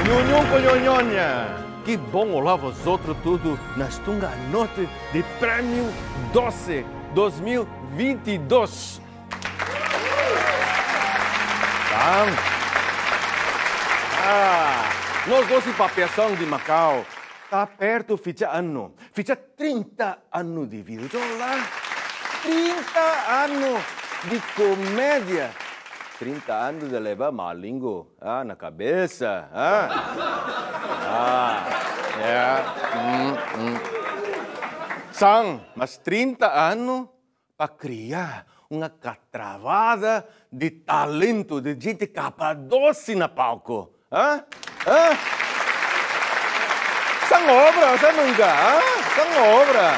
Nhonhon com nhonhonha. Que bom olá vosotros tudo na Stunga Noite de Prêmio Doce 2022. Nós doce papiação de Macau. Tá perto ficha ano. Ficha 30 anos de vida. Então lá, 30 anos de comédia. 30 anos de levar malingo na cabeça. São, mas 30 anos para criar uma catravada de talento, de gente capadoce na palco. São obra, você nunca? São obra.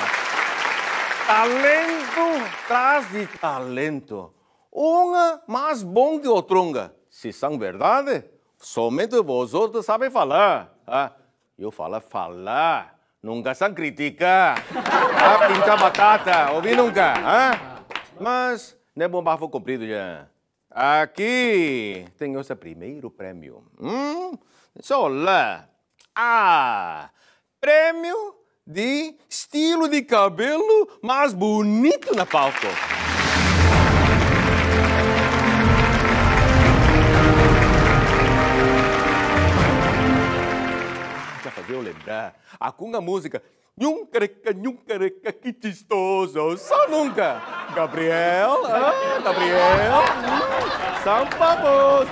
Talento traz de talento. Uma mais bom que outra. Se são verdade, somente vosotros sabem falar. Eu falo falar, nunca são criticar. Pintar batata, ouvi nunca. Mas não é bom bafo comprido já. Aqui tem esse primeiro prêmio. Só lá. Prêmio de estilo de cabelo mais bonito na palco. Já fazia eu lembrar. A música nhuncareca, que chistoso. Só nunca. Gabriel, Gabriel. São famosos.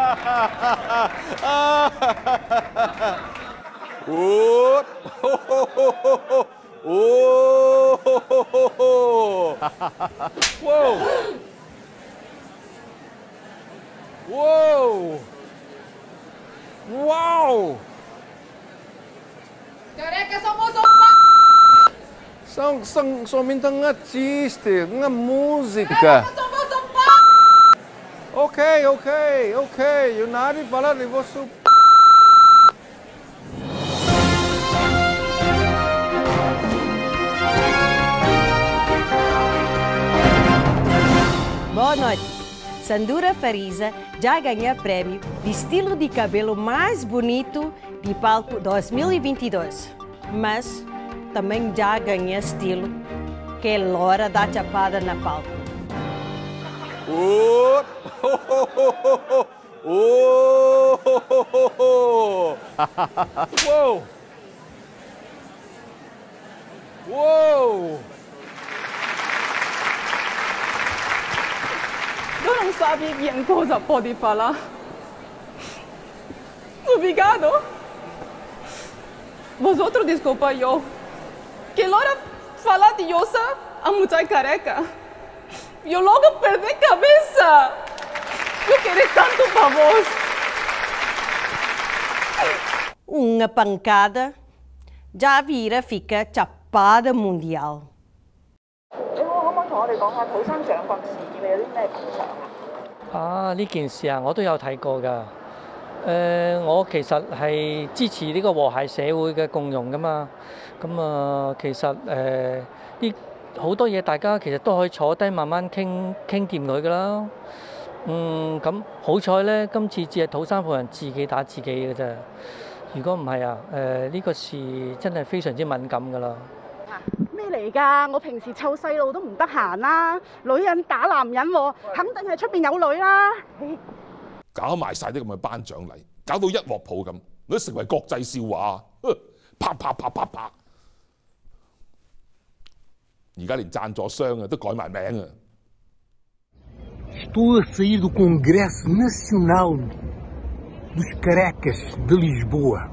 Uou! Uou! Uau! Careca, somos São somente um artista, uma música. Careca, somos Ok. Eu nada falar de você. Boa noite. Sandura Farisa já ganhou prêmio de estilo de cabelo mais bonito de palco 2022. Mas também já ganhou estilo que é Lora da Chapada na palco. Uou! Uou! Eu não sabia que em coisa pode falar. Obrigado. Vosotros desculpa eu. Que hora falar de Yosa a mulher careca. Eu logo perdi a cabeça. Eu queria tanto para vós. Uma pancada já vira fica chapada mundial. 你可唔可以同我哋講下土生獎國事件有啲咩感想啊？ 呢件事我都有睇過㗎。我其實係支持呢個和諧社會嘅共融㗎嘛。咁其實呢好多嘢大家其實都可以坐低慢慢傾掂佢㗎啦。咁好彩咧，今次只係土生葡人自己打自己嘅啫。如果唔係呢個事真係非常之敏感㗎啦。 咩嚟㗎？我平時湊細路都唔得閒啦，女人打男人喎，肯定係出邊有女啦。 搞埋晒啲咁嘅頒獎禮，搞到一鑊泡咁，都成為國際笑話。啪！而家連贊助商都改埋名啊！ Estou a sair do Congresso Nacional dos Carecas de Lisboa.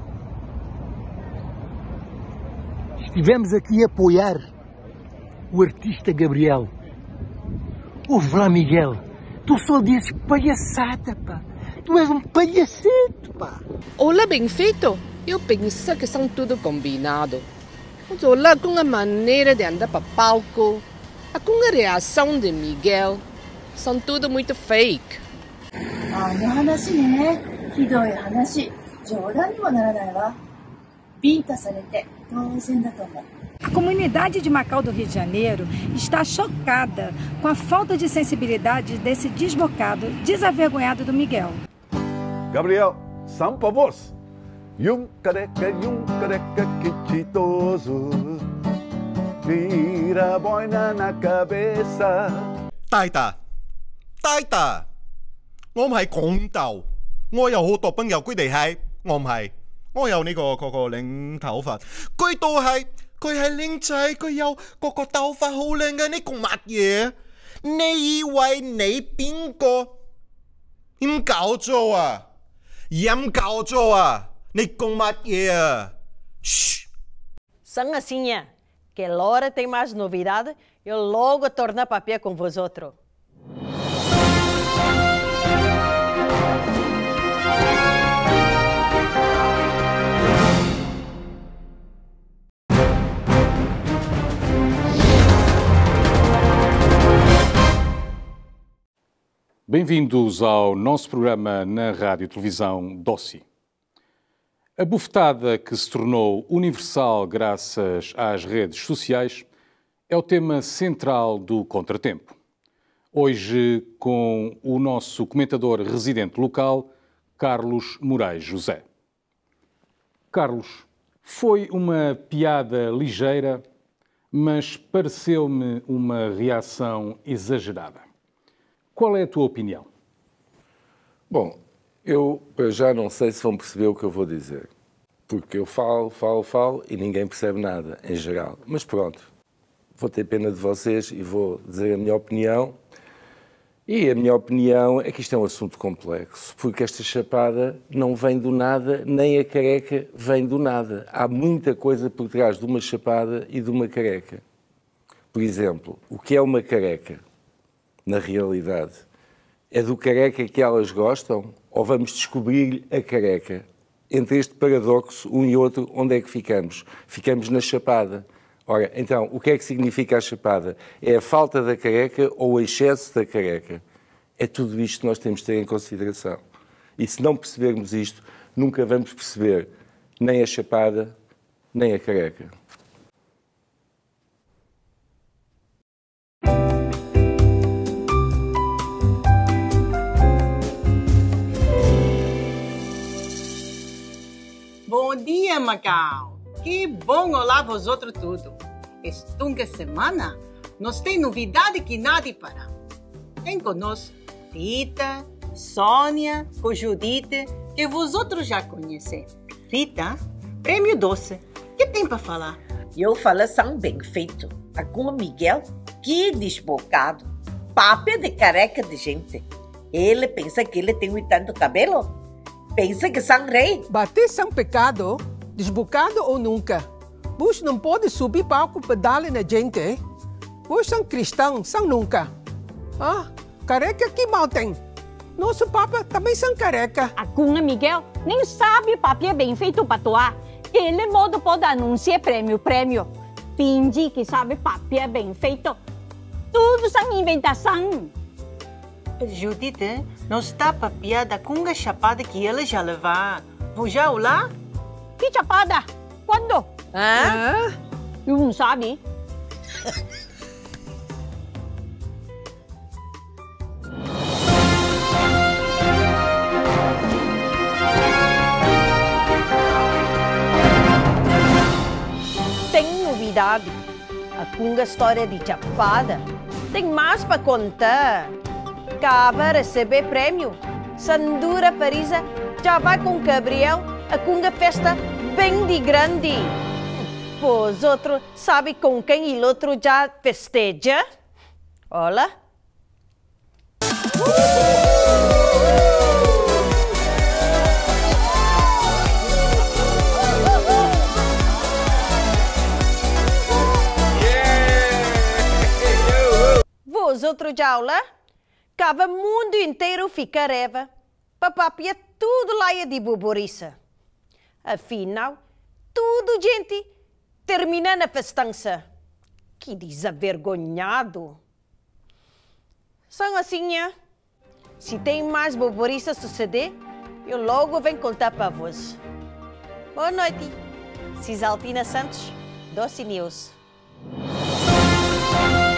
Estivemos aqui a apoiar o artista Gabriel. Ouve lá, Miguel, tu só dizes palhaçada, pá. Tu és palhaceto, pá. Olá, bem feito. Eu pensei que são tudo combinado. Mas olá com a maneira de andar para palco, com a reação de Miguel, são tudo muito fake. 話ね、ひどい話。冗談にもならないわ。ビンタされて当然だと思う。 A comunidade de Macau do Rio de Janeiro está chocada com a falta de sensibilidade desse desbocado, desavergonhado do Miguel. Gabriel, são para vós. careca, que chitoso. Vira a boina na cabeça. 大大，大大，我唔係講鬥，我有好多朋友佢哋係，我唔係，我有呢個領頭髮，佢都係，佢係靚仔，佢有個頭髮好靚嘅，你講乜嘢？你以為你邊個？飲搞咗啊！飲搞咗啊！你講乜嘢啊？噓！ São assim, que Laura tem mais novidade, eu logo torno papel com vosotros. Bem-vindos ao nosso programa na Rádio e Televisão Dossi. A bufetada que se tornou universal graças às redes sociais é o tema central do Contratempo. Hoje, com o nosso comentador residente local, Carlos Moraes José. Carlos, foi uma piada ligeira, mas pareceu-me uma reação exagerada. Qual é a tua opinião? Bom, eu já não sei se vão perceber o que eu vou dizer. Porque eu falo e ninguém percebe nada, em geral. Mas pronto, vou ter pena de vocês e vou dizer a minha opinião. E a minha opinião é que isto é um assunto complexo, porque esta chapada não vem do nada, nem a careca vem do nada. Há muita coisa por trás de uma chapada e de uma careca. Por exemplo, o que é uma careca? Na realidade, é do careca que elas gostam ou vamos descobrir a careca? Entre este paradoxo, um e outro, onde é que ficamos? Ficamos na chapada. Ora, então, o que é que significa a chapada? É a falta da careca ou o excesso da careca? É tudo isto que nós temos de ter em consideração. E se não percebermos isto, nunca vamos perceber nem a chapada, nem a careca. Bom dia, Macau! Que bom olá vosotros tudo! Esta semana nós tem novidade que nadie para. Tem conosco Rita, Sônia, com Judite, que vosotros já conhecem. Rita, prêmio doce. Que tem para falar? Eu falação bem feito. Com o Miguel, que desbocado. Papo de careca de gente. Ele pensa que ele tem tanto cabelo? Pensa que são rei. Bater são pecado, desbocado ou nunca. Vós não pode subir palco para dar na gente, hein? Vós são cristãos, são nunca. Ah, careca que mal tem. Nosso Papa também são careca. A Cunha Miguel nem sabe papel bem feito para toar. Ele modo pode anunciar prêmio. Finge que sabe papel bem feito. Tudo são inventação. Judite, não está para piada com a chapada que ela já levar. Vou já olhar? Que chapada? Quando? Hã? Eu não sabe. Tem novidade. Com a história de chapada, tem mais para contar. Acaba receber prêmio. Sandura Farisa já vai com Gabriel com a festa bem de grande. Vosotros sabem com quem o outro já festeja? Olha. Vosotros já olha? Cava mundo inteiro fica reva. Papapia tudo lá é de boboriça. Afinal, tudo gente termina na festança. Que desavergonhado. São assim, se tem mais boboriça suceder, eu logo venho contar para vós. Boa noite. Cisaltina Santos, Dossi News.